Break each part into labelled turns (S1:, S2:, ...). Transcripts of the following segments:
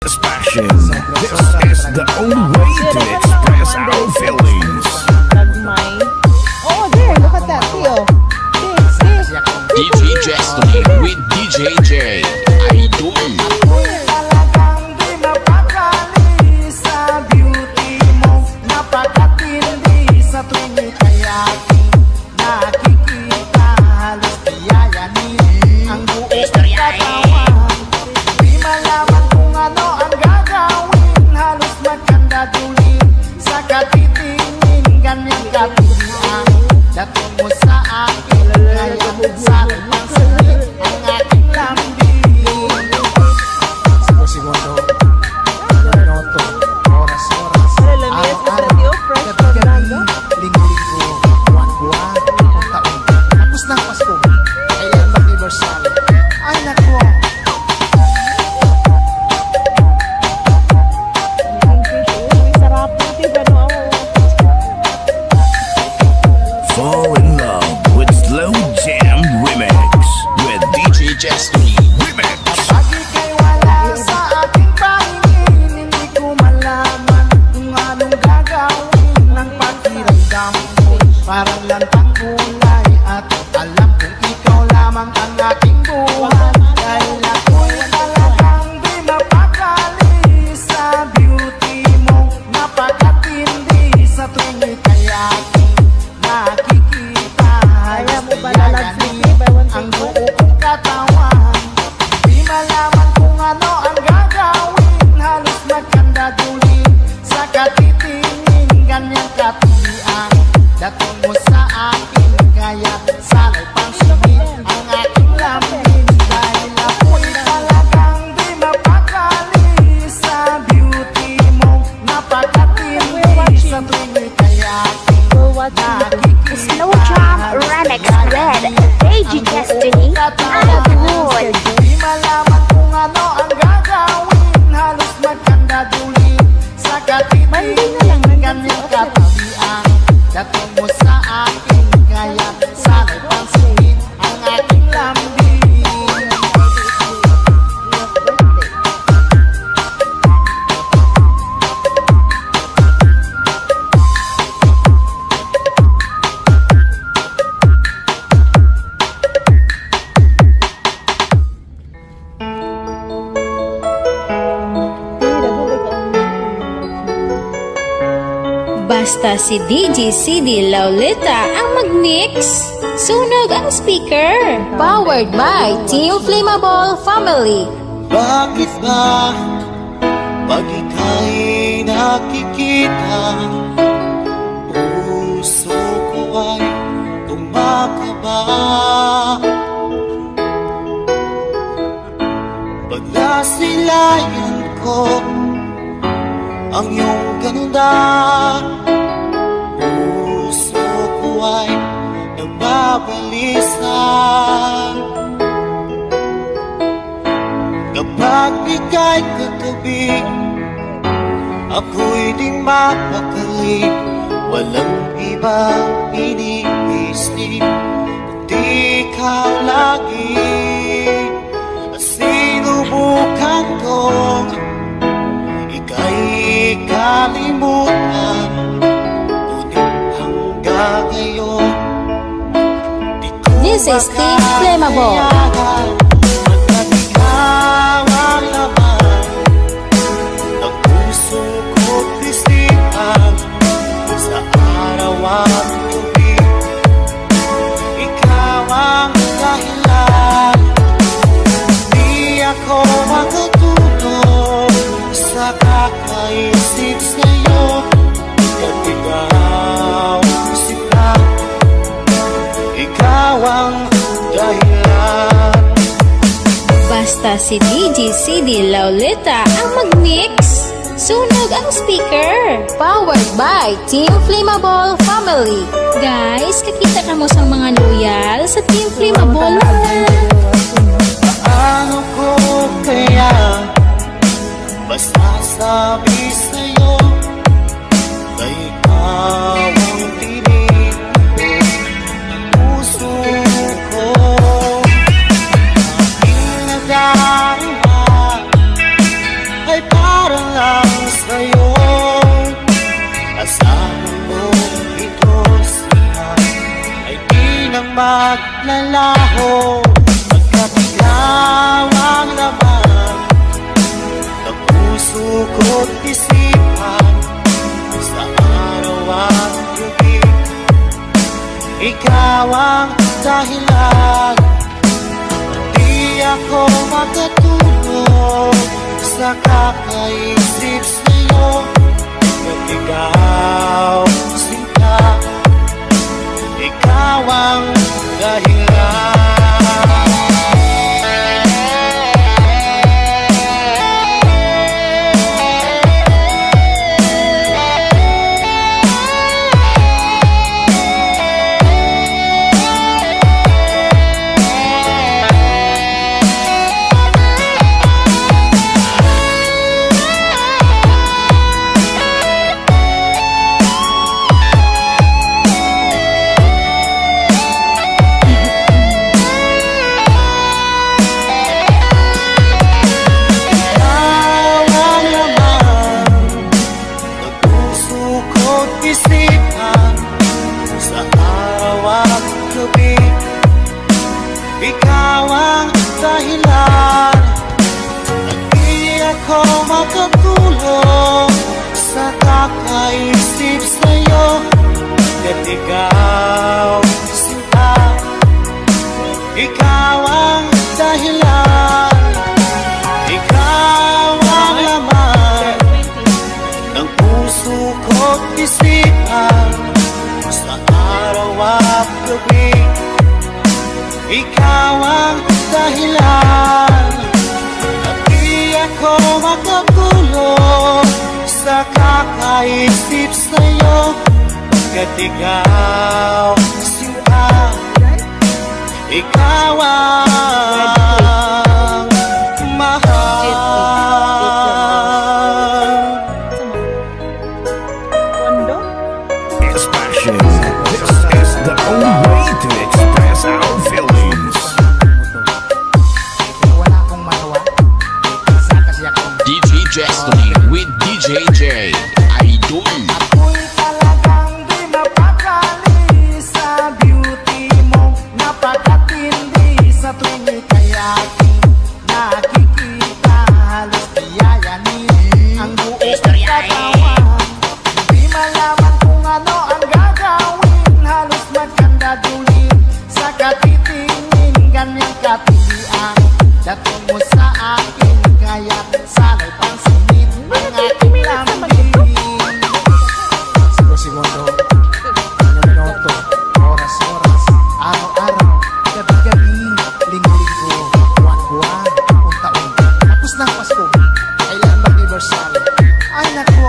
S1: This passion. This is the only way to express our feelings.
S2: Oh, there, look at that, Theo.
S3: DJ Destiny with DJ J. Idol.
S4: Talagang di mapakali sa beauty mo. Napakatindi sa tuwing ika'y aking nakikita. Halos biyayanin ang buong katawan. Di malaman kung ano ang gagawin. Halos magkandadulin sa katitingin. Ganyang katilian dating mo sa akin. Kaya sa limang sinin ang aking lambing. Segundo, minuto, oras, araw-araw, gabi-gabi, linggo-linggo, buwan-buwan, taon. Tapos ng Pasko, kailan mag-anniversary? Ay nako!
S1: Fall in love with Slow Jam Remix with DJ Destiny Remix.
S4: Kapag ika'y wala sa aking pahingin, hindi ko malaman kung anong gagawin ng pakiramdam ko. Parang lantang kulay at alam kong ikaw lamang ang aking buhay. Dahil ako'y talagang di mapakali sa beauty mo. Napakatindi sa tuwing ika'y aking nakikita.
S2: Kaya mo ba lalagsin
S4: ang buo kong katawan. Di malaman kung ano ang gagawin. Halos magkandadulin sa katitingin. Ganyang katilian dating mo sa akin. Kaya sana'y pansinin ang aking lambing. Dahil ako'y talagang di mapakali sa beauty mo. Napakatindi sa tuwing ika'y aking nakikita.
S5: Slow Jam Remix with DJ Destiny Idol.
S4: Di malaman kung ano ang gagawin. Halos magkandadulin sa katitingin. Ganyang katabian dating mo sa akin. Kaya sana'y pansinin ang aking lambing.
S6: Basta si DJ CD Laulita ang mag-mix. Sunog ang speaker. Powered by Team Flammable Family.
S7: Bakit ba pag ika'y nakikita, puso ko ay kumakaba? Pag nasilayan ko ang iyong ganda, puso ko ay nababalisan. Kapag ika'y katabi, ako'y di mapakali. Walang ibang iniisip, kundi ikaw lagi. At sinubukan kong ika'y kalimutan, ngunit hanggang ngayon di ko
S6: This is Team Flammable.
S7: Pagkat ikaw ang laman ng puso ko't isipan, sa araw at gabi ikaw ang dahilan. Di ako makatulog sa kakaisip sa'yo. Pagkat ikaw sila, ikaw ang dahilan.
S6: Basta si DJ CD Laulita ang mag-mix. Sunog ang speaker. Powered by Team Flammable Family. Guys, kakita ka mo sa mga loyal sa Team Flammable.
S7: Paano ko kaya masasabi sa'yo na ikaw ang tinig ng puso ko? Aking nadarama ay para lang sa'yo. Asahan mo ito siya ay di na maglalaho, pagkat ikaw ang laman ng puso ko't isipan. Sa araw at gabi, ikaw ang dahilan. Di ako makatulog sa kakaisip sa'yo, at ikaw sinta, ikaw ang dahilan. Ikaw ang dahilan, at di ako makatulog sa kakaisip sa'yo, at ikaw sinta, ikaw ang dahilan. Ikaw ang laman ng puso ko't isipan. Sa araw at gabi, ikaw ang dahilan, at di ako makatulog sa kakaisip sa'yo, at ikaw sinta, ikaw ang mahal.
S1: It's passion. This is the only way to express our feelings.
S4: Wala akong magawa. Isa kasi akong
S3: DJ Destiny with DJ J. Idol.
S4: ako'y talagang di mapakali sa beauty mo. Napakatindi sa tuwing ika'y aking nakikita. Halos diyayanin ang buong katawan. Di malaman kung ano ang gagawin. Halos magkandadulin sa katitingin. Ganyang katilian dating mo sa akin, kaya sana'y pansinin ang aking lambing. Segundo, minuto, oras-oras, araw-araw, gabi-gabi, linggo-linggo, buwan-buwan, taon-taon. Tapos ng Pasko, kailan mag-anniversary? Ay nako!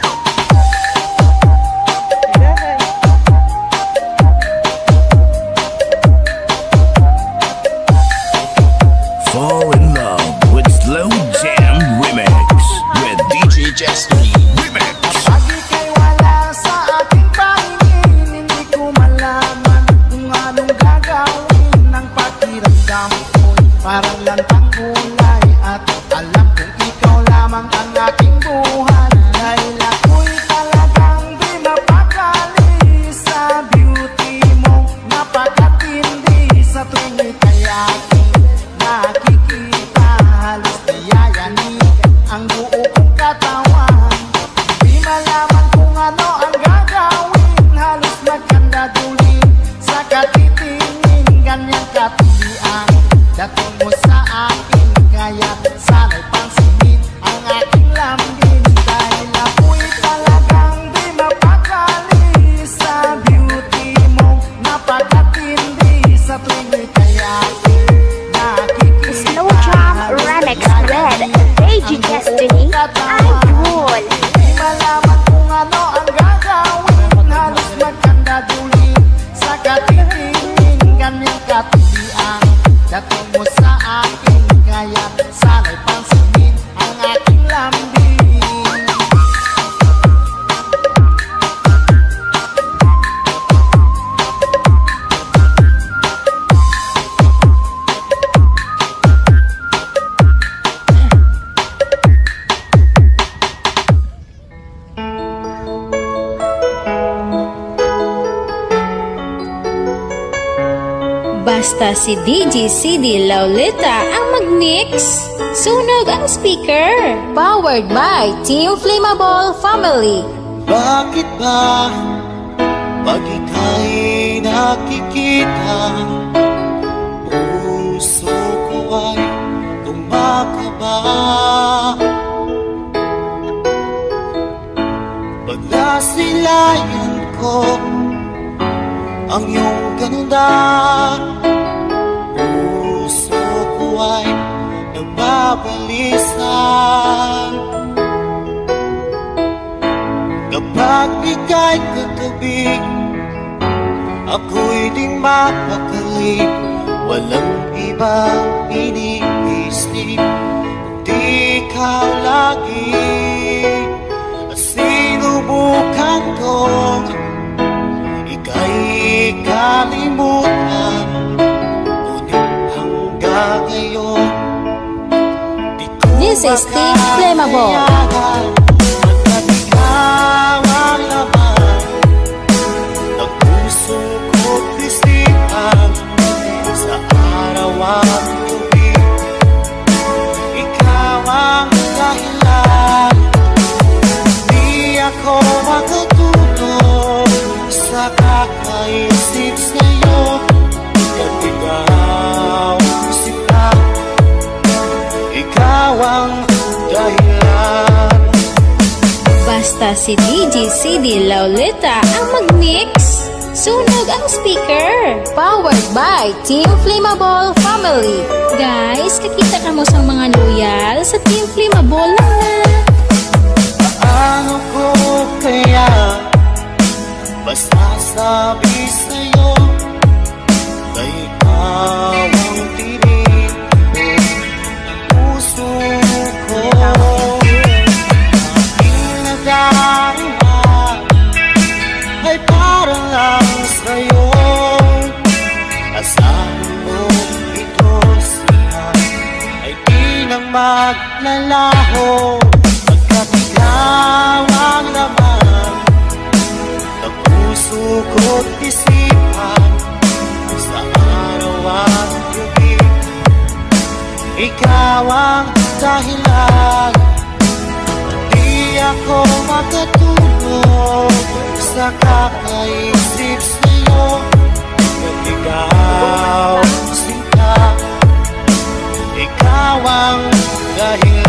S1: Fall in love with Slow Jam Remix with
S3: DJ Destiny.
S1: Remix.
S4: Kapag ika'y wala sa aking pahingin, hindi ko malaman kung anong gagawin. Ang pakiramdam ko'y parang lantang gulay, at alam kong ikaw lamang ang aking buhay. Dahil ako'y talagang di mapakali sa beauty mo. Napakatindi sa tuwing ika'y aking nakikita. Halos diyayanin ang buo kong katawan. Di malaman kung ano ang gagawin. Halos magkandadulin sa katitingin. Ganyang katilian dating mo sa akin, kaya sana'y pansinin ang aking lambing. Dahil ako'y talagang di mapakali sa beauty mo. Napakatindi sa tuwing ika'y aking nakikita.
S5: Slow Jam Remix with DJ Destiny. Idol.
S6: Basta si DJ CD Lauleta ang mag-mix. Sunog ang speaker. Powered by Team Flammable Family.
S7: Bakit ba pag ika'y nakikita, puso ko ay kumakaba? Pag nasilayan ko ang iyong ganda, puso ko ay nagbabalisa. Kapag ika'y katabi, ako'y di mapakali. Walang ibang iniisip, kundi ikaw lagi. At sinubukan kong ika'y kalimutan, ngunit hanggang ngayon di ko
S6: This is Team Flammable.
S7: Pagkat ikaw ang laman ng puso ko't isipan, sa araw at gabi ikaw ang dahilan. Di ako makatulog sa kakaisip sa'yo, pagkat ikaw sila, ikaw ang dahilan.
S6: Basta si DJ CD Lauleta ang mag-mix. Sunog ang speaker. Powered by Team Flammable Family. Guys, kakita ka mo sa mga loyal sa Team Flammable na.
S7: Paano ko kaya masasabi sa'yo na ikaw ang tinig ng puso ko? Aking nadarama ay parang lang sa'yo. Asahan mo ito siya ay di na maglalaho, pagkat ikaw ang laman ng puso ko't isipan, sa araw at gabi ikaw ang dahilan. Di ako makatulog sa kakaisip sa'yo, pagkat ikaw sinta, ikaw ang dahilan.